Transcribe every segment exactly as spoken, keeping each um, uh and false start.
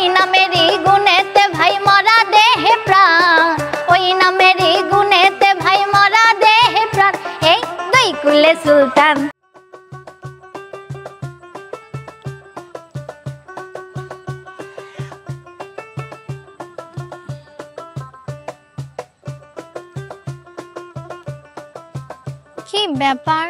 ওই নামেরই গুণেতে ভাই মরা দেহে প্রাণ, ওই নামেরই গুণেতে ভাই মরা দেহে প্রাণ, এই দুই কুলে সুলতান। কি ব্যাপার,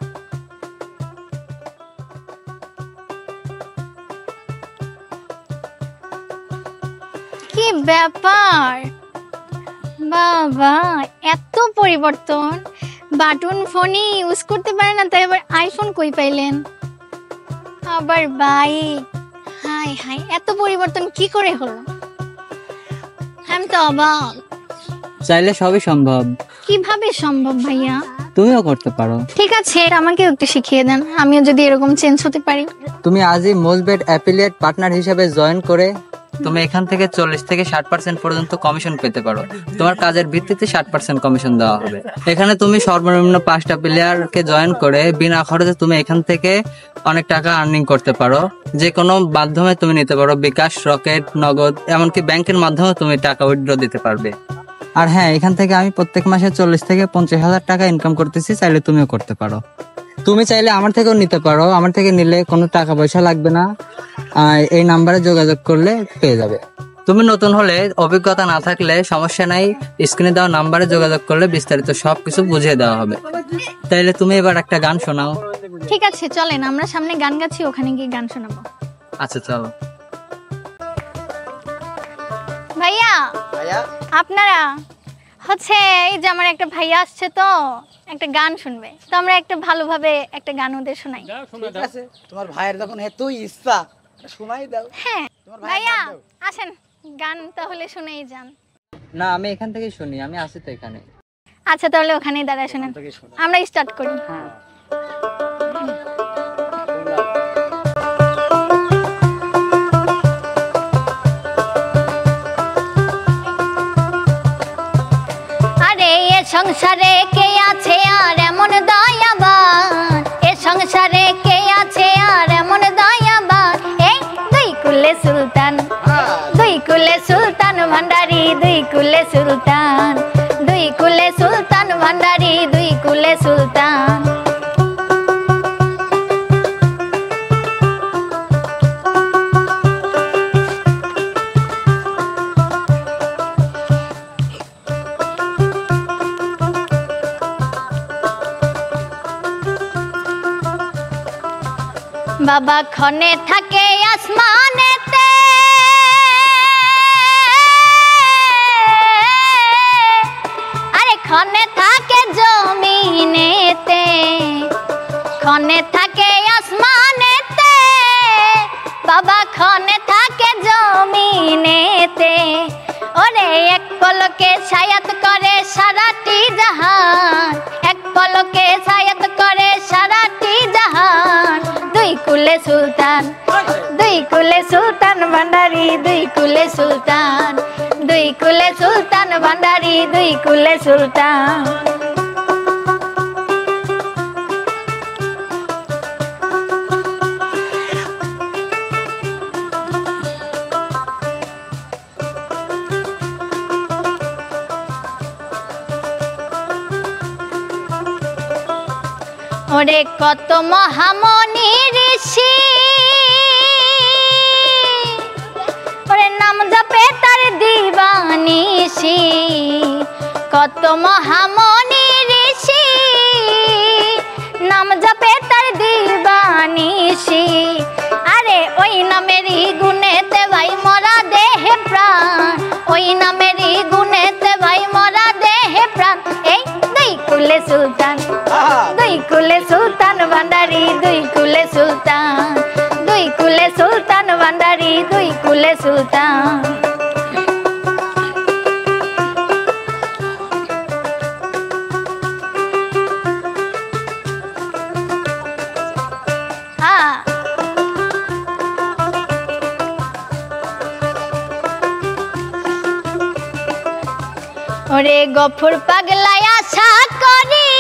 কি ব্যাপার বাবা, এত পরিবর্তন। বাটন ফোনই ইউজ করতে পারে না, তাই আবার আইফোন কই পাইলেন? আবার বাইক, হাই হাই, এত পরিবর্তন কি করে হলো? আমি তো অবাক। চাইলে সবই সম্ভব। কিভাবে সম্ভব ভাইয়া? তুমিও করতে পারো। ঠিক আছে, আমাকে একটু শিখিয়ে দেন, আমিও যদি এরকম চেঞ্জ হতে পারি। তুমি আজই মোজবেট অ্যাফিলিয়েট পার্টনার হিসেবে জয়েন করে তুমি এখান থেকে চল্লিশ থেকে ষাট পার্সেন্ট পর্যন্ত কমিশন পেতে পারো। তোমার কাজের ভিত্তিতে ষাট পার্সেন্ট কমিশন দেওয়া হবে। এখানে তুমি সর্বনিম্ন পাঁচটা প্লেয়ারকে জয়েন করে বিনা খরচে তুমি এখান থেকে অনেক টাকা আর্নিং করতে পারো। যে কোনো মাধ্যমে তুমি নিতে পারো, বিকাশ, রকেট, নগদ, এমনকি ব্যাংকের মাধ্যমে তুমি টাকা উইথড্র দিতে পারবে। আর হ্যাঁ, এখান থেকে আমি প্রত্যেক মাসে চল্লিশ থেকে পঞ্চাশ হাজার টাকা ইনকাম করতেছি, চাইলে তুমিও করতে পারো। তুমি চাইলে আমার থেকেও নিতে পারো, আমার থেকে নিলে কোনো টাকা পয়সা লাগবে না, এই নাম্বারে যোগাযোগ করলে পেয়ে যাবে। তুমি নতুন হলে, অভিজ্ঞতা না থাকলে সমস্যা নাই, স্ক্রিনে দেওয়া নাম্বারে যোগাযোগ করলে বিস্তারিত সবকিছু বুঝিয়ে দেওয়া হবে। তাইলে তুমি এবার একটা গান শোনাও। ঠিক আছে, চলেন আমরা সামনে গান গাচ্ছি, ওখানে গিয়ে গান শোনাবো। আচ্ছা চলো। ভাইয়া, আপনারা হচ্ছে এই যে আমার একটা ভাইয়া আসছে, তো একটা গান শুনবে, তো আমরা একটা ভালোভাবে একটা গান ওদের শোনাই। ঠিক আছে, তোমার ভাইয়ের যখন এতই ইচ্ছা, শোনাই দাও। হ্যাঁ ভাইয়া, আসেন গান তাহলে শুনেই যান। না, আমি এখান থেকেই শুনি, আমি আসি তো এখানে। আচ্ছা তাহলে ওখানেই দাঁড়ায় শুনেন, আমরা স্টার্ট করি। আরে এ সংসারে কে আছে আর এমন দয়াবান, এ সংসারে কে আছে আর এমন দয়াবান, এই দুই কুলে সুলতান, দুই কুলে সুলতান ভান্ডারি, দুই কুলে সুলতান, দুই কুলে সুলতান ভান্ডারি, দুই কুলে সুলতান। বাবা ক্ষণে থাকে আসমানেতে, আরে ক্ষণে থাকে জমিনেতে, ক্ষণে থাকে আসমানেতে, বাবা ক্ষণে থাকে জমিনেতে, ওরে এক পলকে ছায়াত করে সারাটি জাহান, এক পলকে ছায়াত করে সারাটি জাহান, দুই কুলে সুলতান, দুই কুলে সুলতান ভান্ডারি, দুই কুলে সুলতান, দুই কুলে সুলতান ভান্ডারি, দুই কুলে সুলতান। ওরে কত মহামনি ঋষি, ওরে নাম জপে তার দিবানিশি, কত মহামনি ঋষি নাম জপে তার দিবানিশি, আরে ওই নামেরই গুণেতে ভাই মরা দেহে প্রাণ, ওই নামেরই গুণেতে ভাই মরা দেহে প্রাণ, এই দুই কুলে সুলতান, দুই কুলে সুলতান ভান্ডারি, দুই কুলে সুলতান, দুই কুলে সুলতান ভান্ডারি, দুই কুলে সুলতান। ওরে গফুর পাগলায় আশা করি,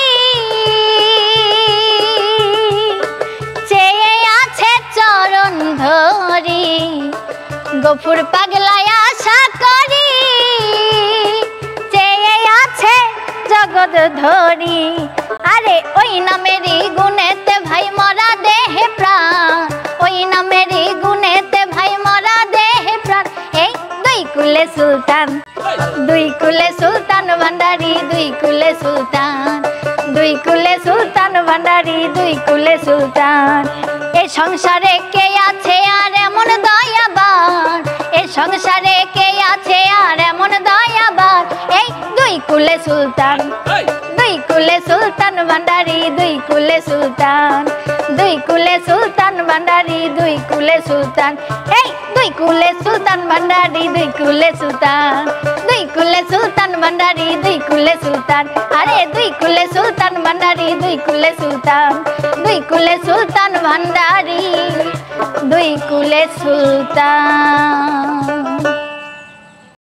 চেয়ে আছে চরণ ধরি, গফুর পাগলায় আশা করি চেয়ে আছে জগৎ ধরি আরে ওই নামেরই গুণেতে ভাই মরা দেহে প্রাণ ওই নামেরই গুণেতে ভাই মরা দেহে প্রাণ এই দুই কুলে সুলতান দুই কুলে সুলতান ভান্ডারি দুই কুলে সুলতান দুই কুলে সুলতান ভান্ডারি দুই কুলে সুলতান এ সংসারে কে আছে আর এমন দয়াবান এ সংসারে কে আছে আর এমন দয়াবান এই দুই কুলে সুলতান দুই কুলে সুলতান ভান্ডারি দুই কুলে সুলতান দুই কুলে সুলতান ভান্ডারি দুই কুলে সুলতান এই দুই কুলে সুলতান ভান্ডারি দুই কুলে সুলতান দুই কুলে সুলতান ভান্ডারি দুই কুলে সুলতান আরে দুই কুলে সুলতান ভান্ডারি দুই কুলে সুলতান দুই কুলে সুলতান ভান্ডারি দুই কুলে সুলতান।